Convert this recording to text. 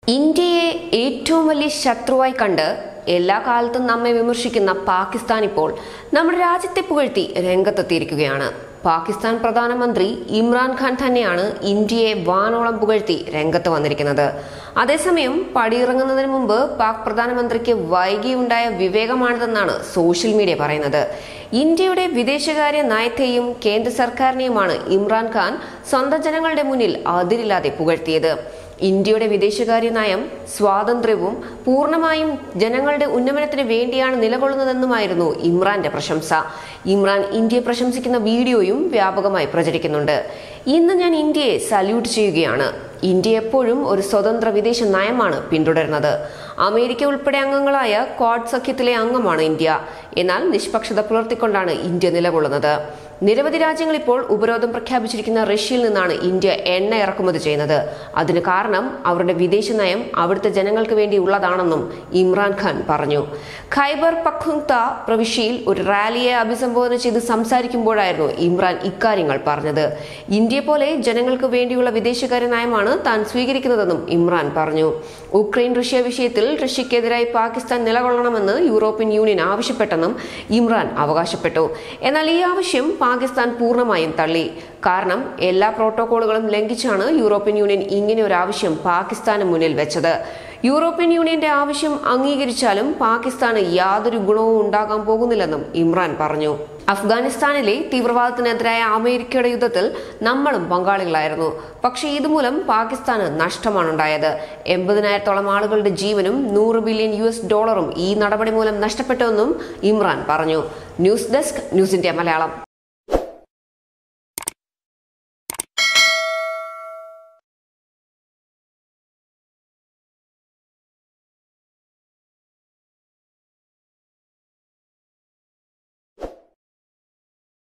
ഇന്ത്യയെ ഏറ്റവും വലിയ ശത്രുവായി കണ്ട് എല്ലാ കാലത്തും നമ്മെ വിമർശിക്കുന്ന പാകിസ്ഥാൻ ഇപ്പോൾ നമ്മുടെ രാജ്യത്തെ പുകഴ്ത്തി രംഗത്തെത്തിയിരിക്കുകയാണ്. പാകിസ്ഥാൻ പ്രധാനമന്ത്രി ഇമ്രാൻ ഖാൻ തന്നെയാണ് ഇന്ത്യയെ വാനോളം പുകഴ്ത്തി രംഗത്ത് വന്നിരിക്കുന്നത്. അതേസമയം പടിയിറങ്ങുന്നതിന് മുമ്പ് പാക് പ്രധാനമന്ത്രിക്ക് വൈകിയുണ്ടായ വിവേകമാണിതെന്നാണ് സോഷ്യൽ മീഡിയ പറയുന്നത്. ഇന്ത്യയുടെ വിദേശകാര്യ നയത്തെയും കേന്ദ്ര സർക്കാരിനെയുമാണ് ഇമ്രാൻ ഖാൻ സ്വന്തം ജനങ്ങളുടെ മുന്നിൽ അതിരില്ലാതെ പുകഴ്ത്തിയത്. ഇന്ത്യയുടെ വിദേശകാര്യ നയം സ്വാതന്ത്ര്യവും പൂർണ്ണമായും ജനങ്ങളുടെ ഉന്നമനത്തിന് വേണ്ടിയാണ് നിലകൊള്ളുന്നതെന്നുമായിരുന്നു ഇമ്രാന്റെ പ്രശംസ. ഇമ്രാൻ ഇന്ത്യയെ പ്രശംസിക്കുന്ന വീഡിയോയും വ്യാപകമായി പ്രചരിക്കുന്നുണ്ട്. ഇന്ന് ഞാൻ ഇന്ത്യയെ സല്യൂട്ട് ചെയ്യുകയാണ്. ഇന്ത്യ എപ്പോഴും ഒരു സ്വതന്ത്ര വിദേശ നയമാണ് പിന്തുടരുന്നത്. അമേരിക്ക ഉൾപ്പെടെ അംഗങ്ങളായ ക്വാഡ് സഖ്യത്തിലെ അംഗമാണ് ഇന്ത്യ. എന്നാൽ നിഷ്പക്ഷത പുലർത്തിക്കൊണ്ടാണ് ഇന്ത്യ നിലകൊള്ളുന്നത്. നിരവധി രാജ്യങ്ങൾ ഇപ്പോൾ ഉപരോധം പ്രഖ്യാപിച്ചിരിക്കുന്ന റഷ്യയിൽ നിന്നാണ് ഇന്ത്യ എണ്ണ ഇറക്കുമതി ചെയ്യുന്നത്. അതിന് കാരണം അവരുടെ വിദേശ നയം അവിടുത്തെ ജനങ്ങൾക്ക് വേണ്ടി ഉള്ളതാണെന്നും ഇമ്രാൻ ഖാൻ പറഞ്ഞു. ഖൈബർ പഖ്തൂൺഖ്വ പ്രവിശ്യയിൽ ഒരു റാലിയെ അഭിസംബോധന ചെയ്ത് സംസാരിക്കുമ്പോഴായിരുന്നു ഇമ്രാൻ ഇക്കാര്യങ്ങൾ പറഞ്ഞത്. ഇന്ത്യയെ പോലെ ജനങ്ങൾക്ക് വേണ്ടിയുള്ള വിദേശകാര്യ നയമാണ് താൻ സ്വീകരിക്കുന്നതെന്നും ഇമ്രാൻ പറഞ്ഞു. ഉക്രൈൻ റഷ്യ വിഷയത്തിൽ റഷ്യക്കെതിരായി പാകിസ്ഥാൻ നിലകൊള്ളണമെന്ന് യൂറോപ്യൻ യൂണിയൻ ആവശ്യപ്പെട്ടെന്നും ഇമ്രാൻ അവകാശപ്പെട്ടു. എന്നാൽ ഈ ആവശ്യം പാകിസ്ഥാൻ പൂർണ്ണമായും തള്ളി. കാരണം എല്ലാ പ്രോട്ടോകോളുകളും ലംഘിച്ചാണ് യൂറോപ്യൻ യൂണിയൻ ഇങ്ങനെ ഒരു ആവശ്യം പാകിസ്ഥാന് മുന്നിൽ വെച്ചത്. യൂറോപ്യൻ യൂണിയന്റെ ആവശ്യം അംഗീകരിച്ചാലും പാകിസ്ഥാന് യാതൊരു ഗുണവും ഉണ്ടാകാൻ പോകുന്നില്ലെന്നും ഇമ്രാൻ പറഞ്ഞു. അഫ്ഗാനിസ്ഥാനിലെ തീവ്രവാദത്തിനെതിരായ അമേരിക്കയുടെ യുദ്ധത്തിൽ നമ്മളും പങ്കാളികളായിരുന്നു. പക്ഷേ ഇതുമൂലം പാകിസ്ഥാന് നഷ്ടമാണുണ്ടായത്. 80,000-ഓളം ആളുകളുടെ ജീവനും $100 ബില്യൺ ഈ നടപടി മൂലം നഷ്ടപ്പെട്ടുവെന്നും ഇമ്രാൻ പറഞ്ഞു. News desk, news India Malayalam.